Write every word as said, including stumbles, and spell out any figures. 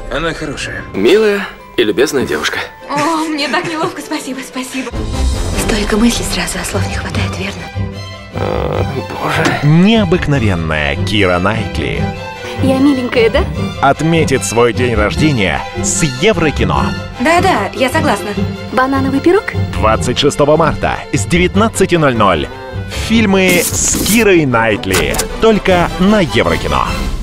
Она хорошая. Милая и любезная девушка. О, мне так неловко, спасибо, спасибо. Столько мыслей сразу, а слов не хватает, верно? О, боже. Необыкновенная Кира Найтли Я миленькая, да? отметит свой день рождения с Еврокино. Да-да, я согласна. Банановый пирог? двадцать шестого марта с девятнадцати ноль-ноль. Фильмы с Кирой Найтли. Только на Еврокино.